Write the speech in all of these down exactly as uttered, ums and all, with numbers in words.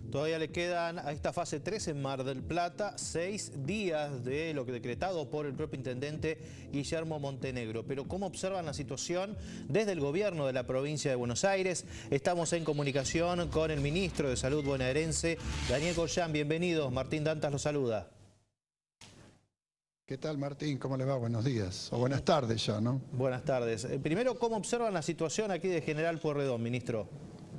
Todavía le quedan a esta fase tres en Mar del Plata seis días de lo que decretado por el propio intendente Guillermo Montenegro. Pero ¿cómo observan la situación desde el gobierno de la provincia de Buenos Aires? Estamos en comunicación con el ministro de Salud bonaerense, Daniel Goyan. Bienvenidos, Martín Dantas lo saluda. ¿Qué tal, Martín? ¿Cómo le va? Buenos días. O buenas tardes ya, ¿no? Buenas tardes. Primero, ¿cómo observan la situación aquí de General Pueyrredón, ministro?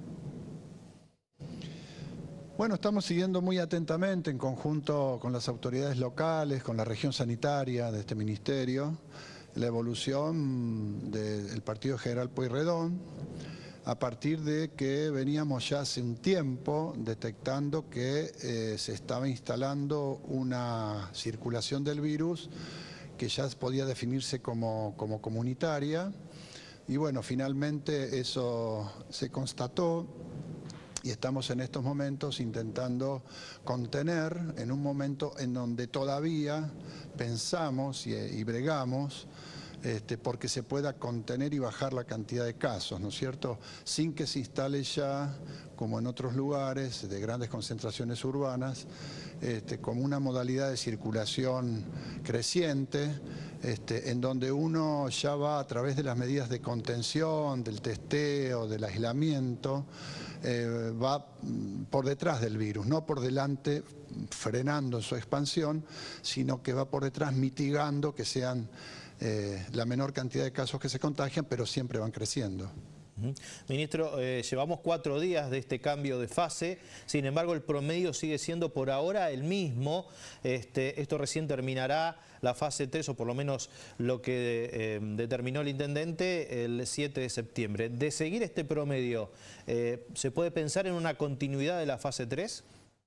Bueno, estamos siguiendo muy atentamente en conjunto con las autoridades locales, con la región sanitaria de este ministerio, la evolución del partido General Pueyrredón, a partir de que veníamos ya hace un tiempo detectando que eh, se estaba instalando una circulación del virus que ya podía definirse como, como comunitaria. Y bueno, finalmente eso se constató. Y estamos en estos momentos intentando contener, en un momento en donde todavía pensamos y, y bregamos este, porque se pueda contener y bajar la cantidad de casos, ¿no es cierto? Sin que se instale ya, como en otros lugares de grandes concentraciones urbanas, este, como una modalidad de circulación creciente, este, en donde uno ya va a través de las medidas de contención, del testeo, del aislamiento, Eh, va por detrás del virus, no por delante frenando su expansión, sino que va por detrás mitigando que sean eh, la menor cantidad de casos que se contagian, pero siempre van creciendo. Ministro, eh, llevamos cuatro días de este cambio de fase, sin embargo el promedio sigue siendo por ahora el mismo. Este, esto recién terminará la fase tres, o por lo menos lo que eh, determinó el intendente el siete de septiembre. De seguir este promedio, eh, ¿se puede pensar en una continuidad de la fase tres?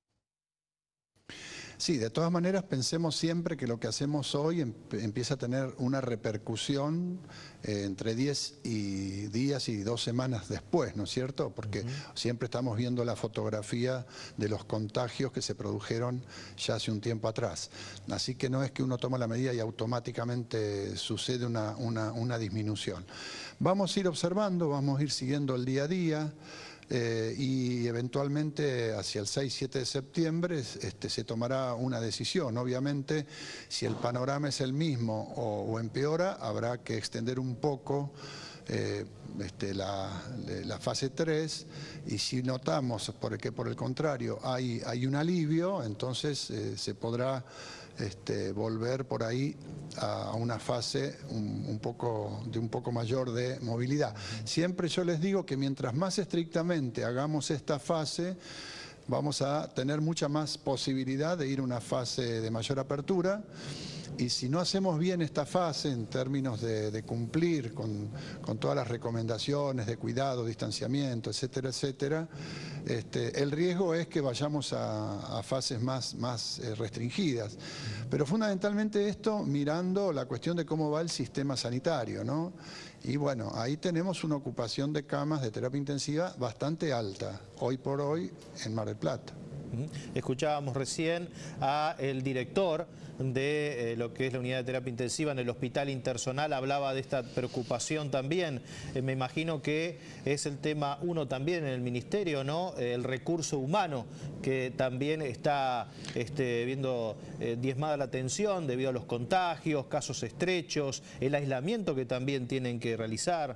Sí, de todas maneras pensemos siempre que lo que hacemos hoy empieza a tener una repercusión eh, entre diez y días y dos semanas después, ¿no es cierto? Porque uh-huh. siempre estamos viendo la fotografía de los contagios que se produjeron ya hace un tiempo atrás. Así que no es que uno toma la medida y automáticamente sucede una, una, una disminución. Vamos a ir observando, vamos a ir siguiendo el día a día. Eh, y eventualmente hacia el seis siete de septiembre este, se tomará una decisión. Obviamente, si el panorama es el mismo o, o empeora, habrá que extender un poco eh, este, la, la fase tres, y si notamos por que por el contrario hay, hay un alivio, entonces eh, se podrá Este, volver por ahí a una fase un, un poco, de un poco mayor de movilidad. Siempre yo les digo que mientras más estrictamente hagamos esta fase, vamos a tener mucha más posibilidad de ir a una fase de mayor apertura. Y si no hacemos bien esta fase en términos de, de cumplir con, con todas las recomendaciones de cuidado, distanciamiento, etcétera, etcétera, este, el riesgo es que vayamos a, a fases más, más eh, restringidas. Pero fundamentalmente esto mirando la cuestión de cómo va el sistema sanitario, ¿no? Y bueno, ahí tenemos una ocupación de camas de terapia intensiva bastante alta, hoy por hoy en Mar del Plata. Escuchábamos recién al director de eh, lo que es la unidad de terapia intensiva en el Hospital Intersonal, hablaba de esta preocupación también. Eh, me imagino que es el tema uno también en el ministerio, ¿no? Eh, el recurso humano, que también está este, viendo eh, diezmada la atención debido a los contagios, casos estrechos, el aislamiento que también tienen que realizar.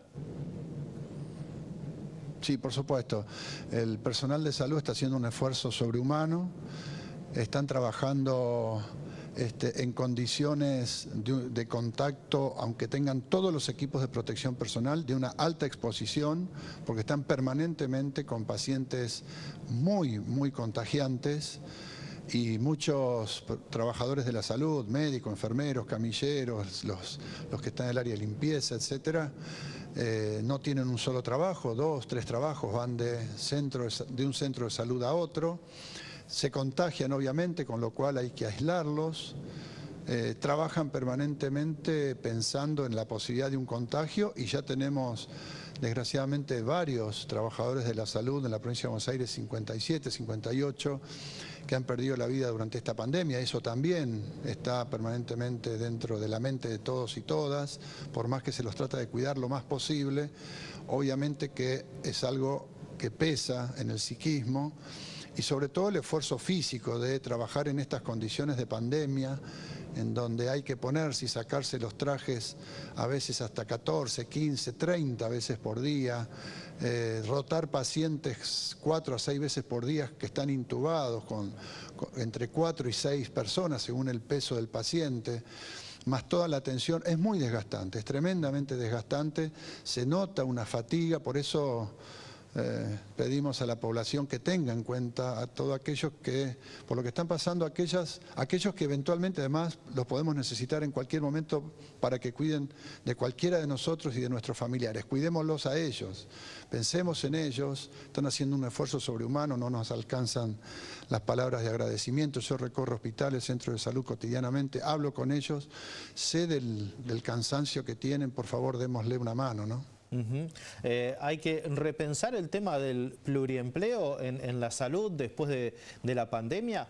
Sí, por supuesto. El personal de salud está haciendo un esfuerzo sobrehumano, están trabajando este, en condiciones de, de contacto, aunque tengan todos los equipos de protección personal, de una alta exposición, porque están permanentemente con pacientes muy, muy contagiantes. Y muchos trabajadores de la salud, médicos, enfermeros, camilleros, los, los que están en el área de limpieza, etcétera, eh, no tienen un solo trabajo, dos, tres trabajos, van de, centro, de un centro de salud a otro, se contagian obviamente, con lo cual hay que aislarlos, eh, trabajan permanentemente pensando en la posibilidad de un contagio, y ya tenemos desgraciadamente varios trabajadores de la salud en la provincia de Buenos Aires, cincuenta y siete, cincuenta y ocho, que han perdido la vida durante esta pandemia. Eso también está permanentemente dentro de la mente de todos y todas, por más que se los trata de cuidar lo más posible. Obviamente que es algo que pesa en el psiquismo, y sobre todo el esfuerzo físico de trabajar en estas condiciones de pandemia, en donde hay que ponerse y sacarse los trajes a veces hasta catorce, quince, treinta veces por día, eh, rotar pacientes cuatro a seis veces por día que están intubados con, con entre cuatro y seis personas según el peso del paciente, más toda la atención, es muy desgastante, es tremendamente desgastante, se nota una fatiga, por eso Eh, pedimos a la población que tenga en cuenta a todos aquellos que, por lo que están pasando, aquellas, aquellos que eventualmente además los podemos necesitar en cualquier momento para que cuiden de cualquiera de nosotros y de nuestros familiares. Cuidémoslos a ellos, pensemos en ellos, están haciendo un esfuerzo sobrehumano, no nos alcanzan las palabras de agradecimiento. Yo recorro hospitales, centros de salud cotidianamente, hablo con ellos, sé del, del cansancio que tienen, por favor démosle una mano, ¿no? Uh-huh. eh, hay que repensar el tema del pluriempleo en, en la salud después de, de la pandemia.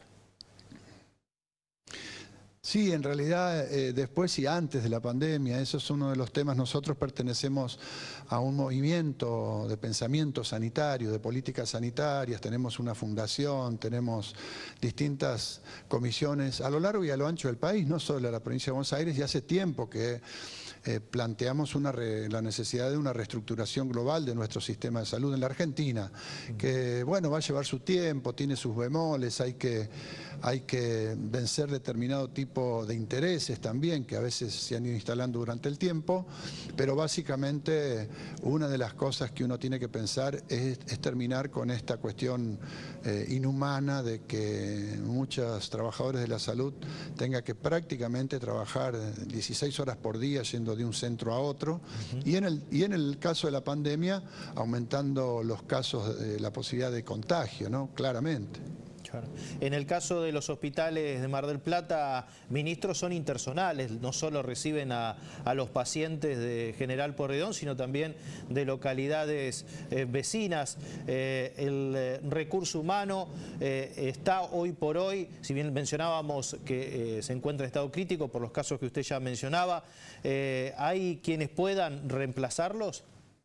Sí, en realidad eh, después y antes de la pandemia, eso es uno de los temas. Nosotros pertenecemos a un movimiento de pensamiento sanitario, de políticas sanitarias, tenemos una fundación, tenemos distintas comisiones a lo largo y a lo ancho del país, no solo en la provincia de Buenos Aires, y hace tiempo que eh, planteamos una re, la necesidad de una reestructuración global de nuestro sistema de salud en la Argentina, que bueno, va a llevar su tiempo, tiene sus bemoles, hay que, hay que vencer determinado tipo de intereses también que a veces se han ido instalando durante el tiempo, pero básicamente una de las cosas que uno tiene que pensar es, es terminar con esta cuestión eh, inhumana de que muchos trabajadores de la salud tengan que prácticamente trabajar dieciséis horas por día yendo de un centro a otro, uh-huh. y, en el, y en el caso de la pandemia aumentando los casos de la posibilidad de contagio, ¿no? Claramente. Claro. En el caso de los hospitales de Mar del Plata, ministros, son intersonales, no solo reciben a, a los pacientes de General Pueyrredón, sino también de localidades eh, vecinas. Eh, el eh, recurso humano eh, está hoy por hoy, si bien mencionábamos que eh, se encuentra en estado crítico por los casos que usted ya mencionaba, eh, ¿hay quienes puedan reemplazarlos?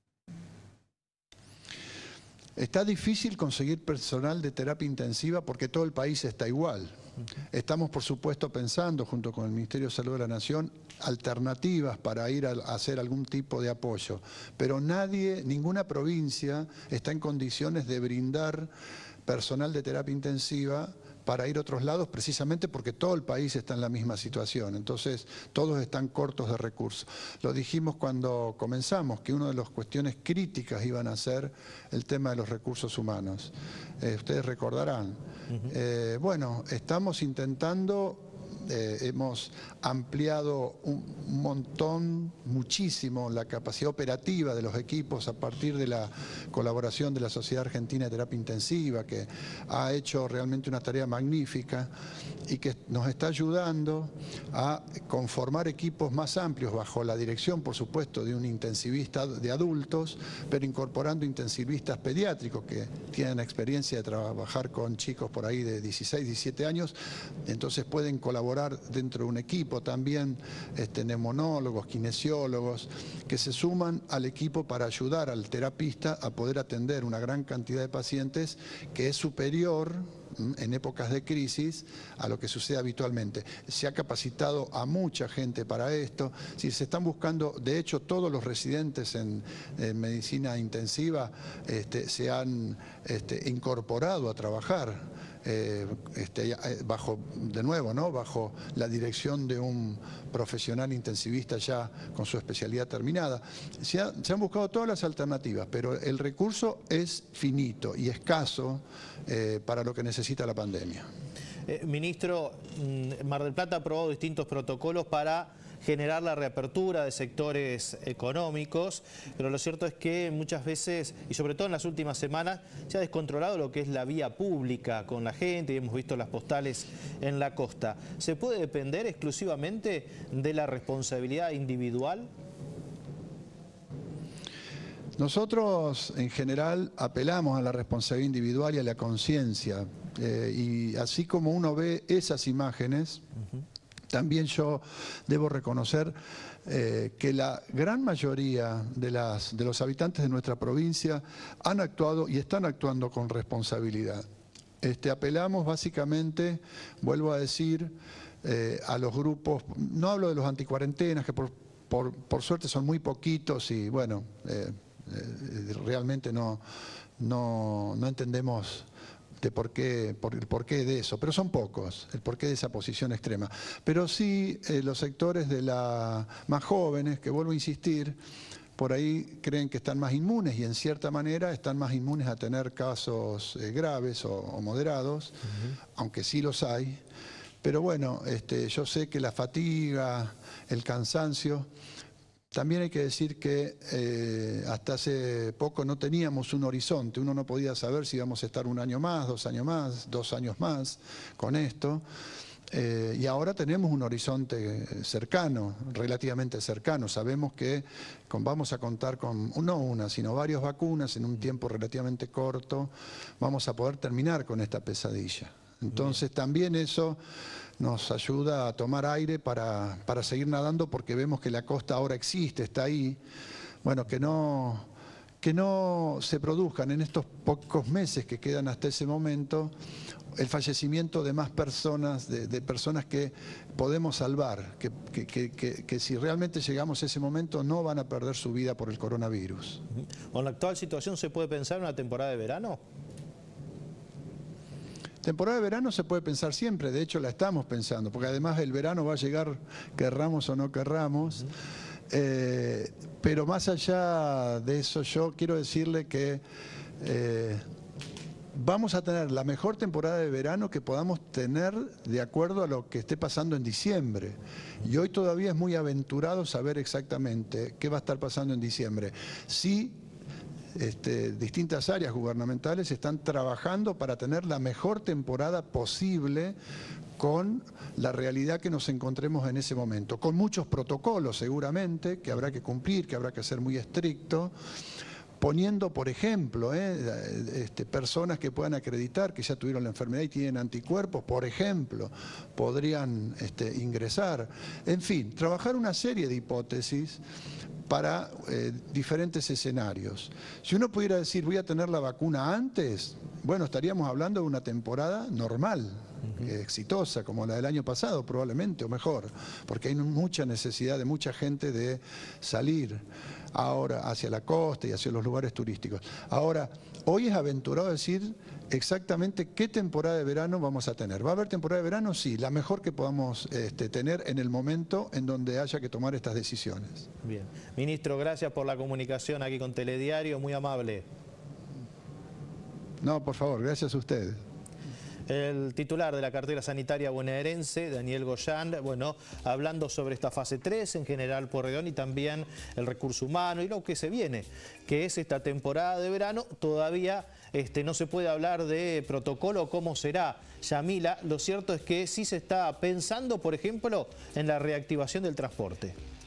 Está difícil conseguir personal de terapia intensiva porque todo el país está igual. Estamos, por supuesto, pensando, junto con el Ministerio de Salud de la Nación, alternativas para ir a hacer algún tipo de apoyo. Pero nadie, ninguna provincia está en condiciones de brindar personal de terapia intensiva para ir a otros lados, precisamente porque todo el país está en la misma situación. Entonces, todos están cortos de recursos. Lo dijimos cuando comenzamos, que una de las cuestiones críticas iban a ser el tema de los recursos humanos. Eh, ustedes recordarán. Uh-huh. eh, bueno, estamos intentando... Eh, hemos ampliado un montón, muchísimo, la capacidad operativa de los equipos a partir de la colaboración de la Sociedad Argentina de Terapia Intensiva, que ha hecho realmente una tarea magnífica y que nos está ayudando a conformar equipos más amplios bajo la dirección, por supuesto, de un intensivista de adultos, pero incorporando intensivistas pediátricos que tienen experiencia de trabajar con chicos por ahí de dieciséis, diecisiete años, entonces pueden colaborar dentro de un equipo también, este, neumonólogos, kinesiólogos, que se suman al equipo para ayudar al terapista a poder atender una gran cantidad de pacientes que es superior en épocas de crisis a lo que sucede habitualmente. Se ha capacitado a mucha gente para esto. Si se están buscando, de hecho, todos los residentes en, en medicina intensiva este, se han este, incorporado a trabajar. Eh, este, bajo, de nuevo, ¿no? bajo la dirección de un profesional intensivista ya con su especialidad terminada. Se, ha, se han buscado todas las alternativas, pero el recurso es finito y escaso eh, para lo que necesita la pandemia. Eh, ministro, Mar del Plata ha aprobado distintos protocolos para generar la reapertura de sectores económicos, pero lo cierto es que muchas veces, y sobre todo en las últimas semanas, se ha descontrolado lo que es la vía pública con la gente, y hemos visto las postales en la costa. ¿Se puede depender exclusivamente de la responsabilidad individual? Nosotros, en general, apelamos a la responsabilidad individual y a la conciencia, eh, y así como uno ve esas imágenes, uh-huh. También yo debo reconocer eh, que la gran mayoría de, las, de los habitantes de nuestra provincia han actuado y están actuando con responsabilidad. Este, apelamos básicamente, vuelvo a decir, eh, a los grupos, no hablo de los anticuarentenas, que por, por, por suerte son muy poquitos y bueno, eh, eh, realmente no, no, no entendemos de por qué, por el porqué de eso, pero son pocos, el porqué de esa posición extrema. Pero sí eh, los sectores de la más jóvenes, que vuelvo a insistir, por ahí creen que están más inmunes y en cierta manera están más inmunes a tener casos eh, graves o, o moderados, uh-huh. aunque sí los hay. Pero bueno, este, yo sé que la fatiga, el cansancio, también hay que decir que eh, hasta hace poco no teníamos un horizonte, uno no podía saber si íbamos a estar un año más, dos años más, dos años más con esto. Eh, y ahora tenemos un horizonte cercano, relativamente cercano. Sabemos que con, vamos a contar con, no una, sino varias vacunas en un tiempo relativamente corto. Vamos a poder terminar con esta pesadilla. Entonces también eso nos ayuda a tomar aire para, para seguir nadando, porque vemos que la costa ahora existe, está ahí. Bueno, que no, que no se produzcan en estos pocos meses que quedan hasta ese momento el fallecimiento de más personas, de, de personas que podemos salvar, que, que, que, que, que si realmente llegamos a ese momento no van a perder su vida por el coronavirus. ¿Con la actual situación se puede pensar en una temporada de verano? Temporada de verano se puede pensar siempre, de hecho la estamos pensando, porque además el verano va a llegar, querramos o no querramos. Uh-huh. eh, pero más allá de eso, yo quiero decirle que eh, vamos a tener la mejor temporada de verano que podamos tener de acuerdo a lo que esté pasando en diciembre. Y hoy todavía es muy aventurado saber exactamente qué va a estar pasando en diciembre. Sí, este, distintas áreas gubernamentales están trabajando para tener la mejor temporada posible con la realidad que nos encontremos en ese momento. Con muchos protocolos seguramente que habrá que cumplir, que habrá que ser muy estricto. Poniendo, por ejemplo, eh, este, personas que puedan acreditar que ya tuvieron la enfermedad y tienen anticuerpos, por ejemplo, podrían este, ingresar. En fin, trabajar una serie de hipótesis para eh, diferentes escenarios. Si uno pudiera decir, voy a tener la vacuna antes, bueno, estaríamos hablando de una temporada normal, uh-huh. eh, exitosa, como la del año pasado probablemente, o mejor, porque hay mucha necesidad de mucha gente de salir ahora hacia la costa y hacia los lugares turísticos. Ahora, hoy es aventurado decir exactamente qué temporada de verano vamos a tener. ¿Va a haber temporada de verano? Sí, la mejor que podamos este, tener en el momento en donde haya que tomar estas decisiones. Bien. Ministro, gracias por la comunicación aquí con Telediario, muy amable. No, por favor, gracias a ustedes. El titular de la cartera sanitaria bonaerense, Daniel Goyán, bueno, hablando sobre esta fase tres en general Pueyrredón y también el recurso humano y lo que se viene, que es esta temporada de verano. Todavía este, no se puede hablar de protocolo, cómo será. Yamila, lo cierto es que sí se está pensando, por ejemplo, en la reactivación del transporte.